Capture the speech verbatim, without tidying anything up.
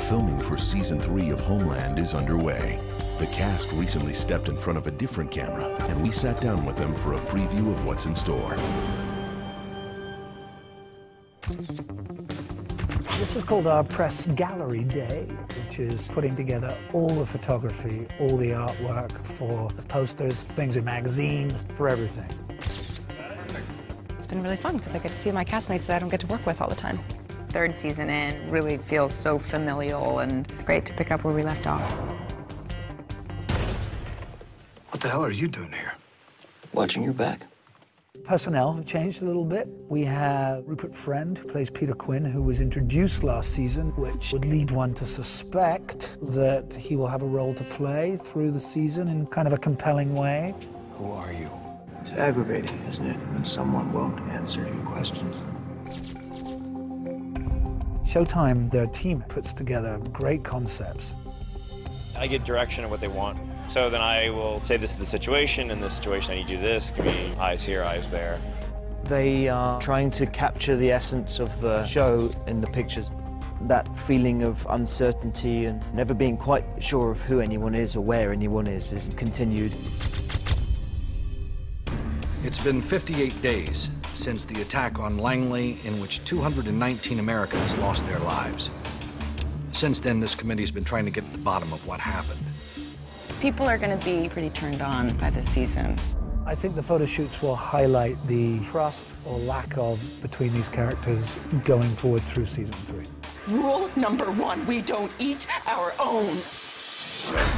Filming for season three of Homeland is underway. The cast recently stepped in front of a different camera, and we sat down with them for a preview of what's in store. This is called our Press Gallery Day, which is putting together all the photography, all the artwork for the posters, things in magazines, for everything. It's been really fun because I get to see my castmates that I don't get to work with all the time. Third season in really feels so familial, and it's great to pick up where we left off. What the hell are you doing here? Watching your back. Personnel have changed a little bit. We have Rupert Friend, who plays Peter Quinn, who was introduced last season, which would lead one to suspect that he will have a role to play through the season in kind of a compelling way. Who are you? It's aggravating, isn't it, when someone won't answer your questions? Showtime, their team, puts together great concepts. I get direction of what they want. So then I will say, this is the situation, in this situation I need you to do this, give me eyes here, eyes there. They are trying to capture the essence of the show in the pictures. That feeling of uncertainty and never being quite sure of who anyone is or where anyone is is continued. It's been fifty-eight days since the attack on Langley, in which two hundred nineteen Americans lost their lives. Since then, this committee's been trying to get to the bottom of what happened. People are going to be pretty turned on by this season. I think the photo shoots will highlight the trust or lack of between these characters going forward through season three. Rule number one, we don't eat our own.